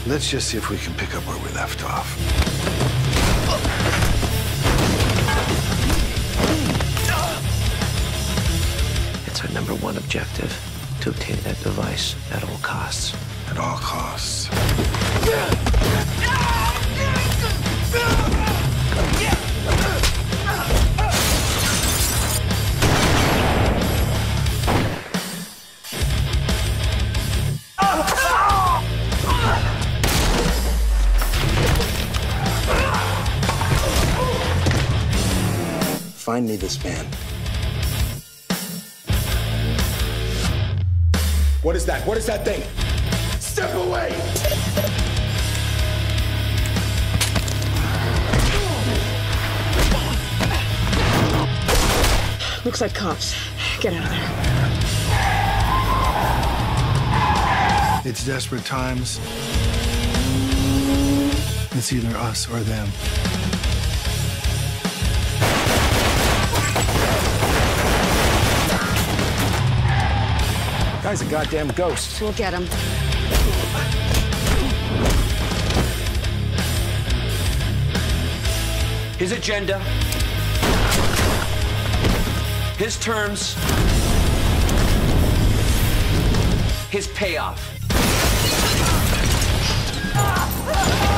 Let's just see if we can pick up where we left off. It's our number one objective, to obtain that device at all costs. At all costs. Find me this man. What is that? What is that thing? Step away! Looks like cops. Get out of there. It's desperate times. It's either us or them. Guy's a goddamn ghost. We'll get him. His agenda, his terms, his payoff.